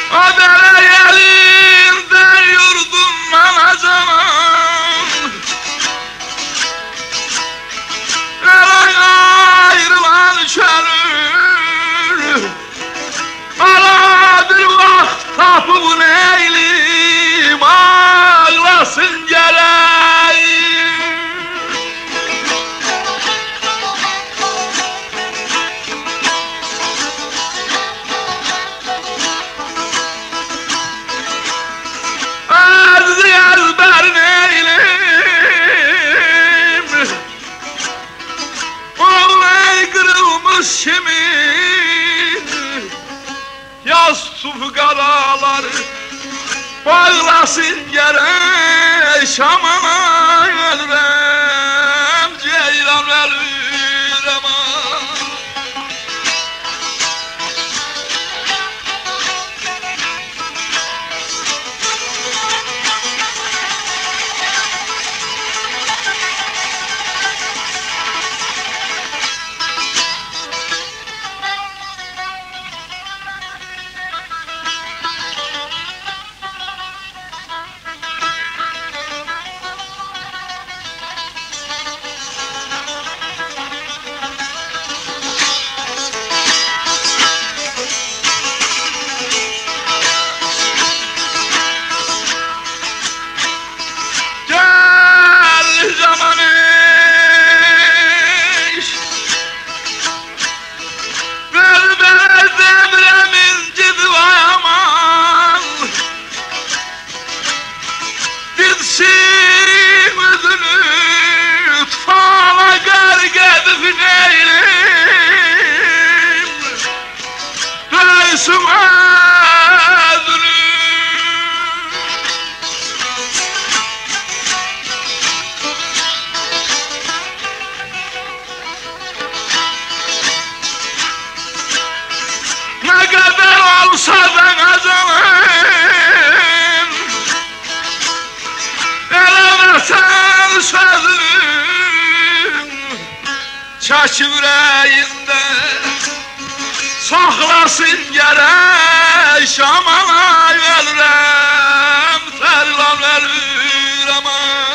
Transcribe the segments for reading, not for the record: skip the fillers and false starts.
O dere yerinde yurdum anacanım. Eren ayrılan çölür. Ara bir vaxt tapıb neylim ağlasın geleyim. Ardı ezber neylim. Vallahi kırılmış kimin yaz sufgaraları bağlasın yere Şam'a ölürem ceylan ölürem. Ne kadar olsa da kazanım, elemesen sözüm, çek yüreğinde saklasın gerek. Şam'a ölürem, Ferlan ölürem.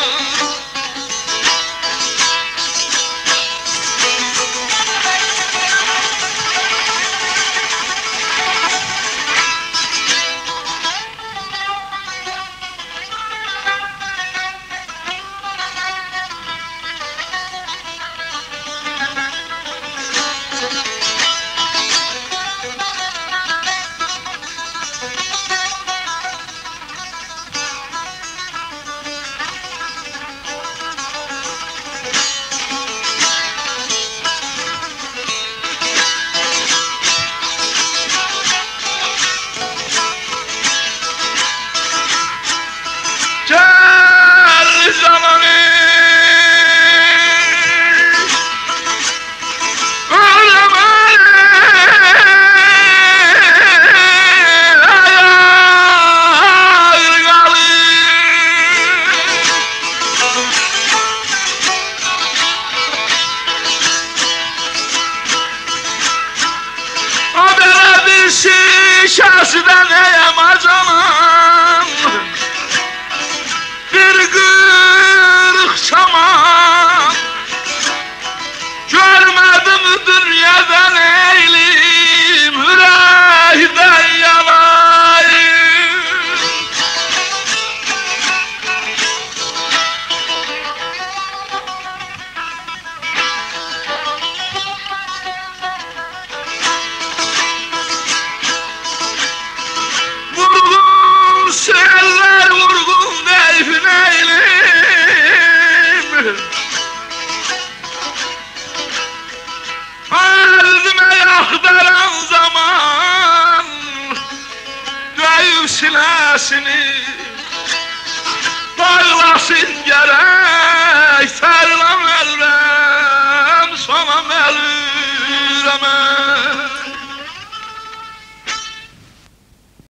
Şaşıdan eyemazanım, bir kırık çaman. Görmedim dünyadan eylim, yüreğden yanayım. Seller vurgun deyfin eylim, ardime yakdaran zaman döyüp silesini bağlasın gerek.